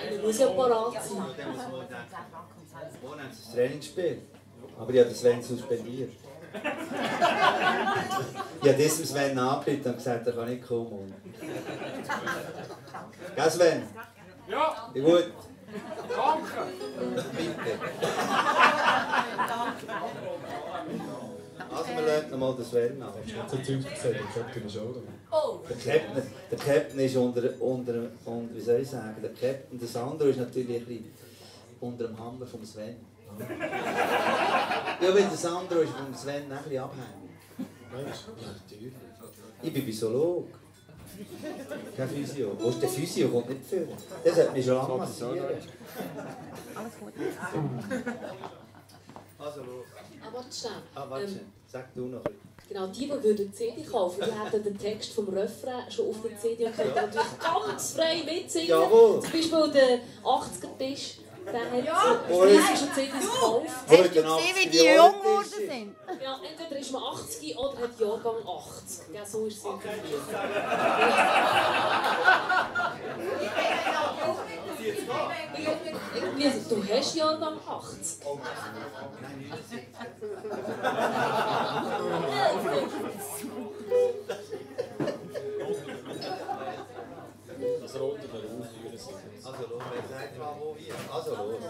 Man muss ja parat sein. Morgen haben sie das Trainingsspiel. Aber ich habe Sven suspendiert. Ich habe diesem Sven angerufen und gesagt, er kann nicht kommen. Gell, Sven? Ja! Wie gut? Danke! Bitte. Also, wir lassen noch mal den Sven an. Ich habe so Zeug gesehen, der Captain ist auch da. Oh! Der Captain ist unter, wie soll ich sagen, der Captain, der Sandro ist natürlich ein bisschen unter dem Hammer vom Sven. Ja, weil der Sandro ist vom Sven ein bisschen abhängig. Weißt du? Ja, natürlich. Ich bin Bisolog. Kein Physio. Wo ist der Physio? Kommt nicht vor. Der sollte mich schon lange massieren. Alles gut. Also los. Aber schnell. Warte, sag du noch. Genau, die die CD kaufen, die hätten den Text vom Refrain schon auf der CD und können natürlich ganz frei mitsingen. Jawohl. Zum Beispiel der 80er-Tisch, der hat schon CDs gekauft. Hast du gesehen, wie die jung geworden sind? Ja, entweder ist man 80 oder hat Jahrgang 80. Ja, so ist es interpretiert. Du hast Jahrgang 80. Das rote Beruf für sind. Also los, wer sagt mal wo wir? Also los.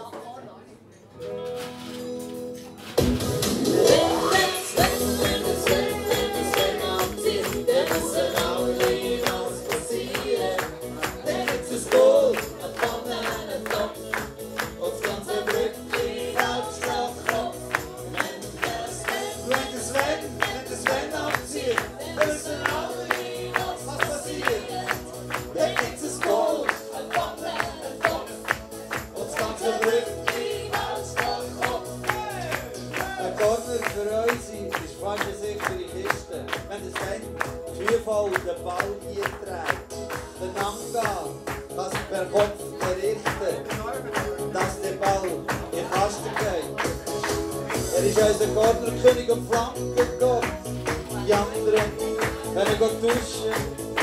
Den Ball hier trägt, den Angang, dass per Kopf berichtet, dass der Ball in den Kasten geht. Er ist unser Cornerkönig und Flankengott. Die anderen können duschen.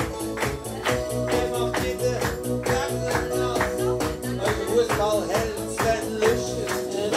Er macht wieder Gegner nass. Euer Fußball hält Sven Lüscher.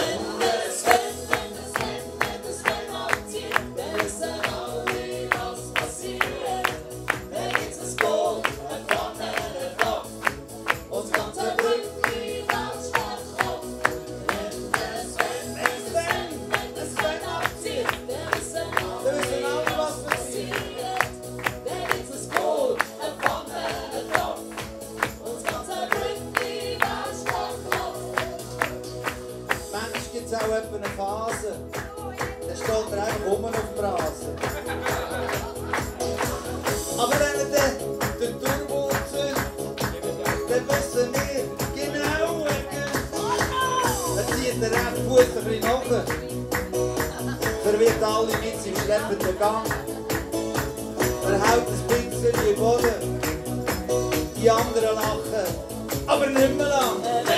Aber wenn er den Turbo zündet, dann wissen wir genau, er zieht den rechten Fuß ein bisschen nach. Verwirrt alle mit seinem schleppenden Gang. Er haut ein bisschen in den Boden. Die anderen lachen, aber nicht mehr lang.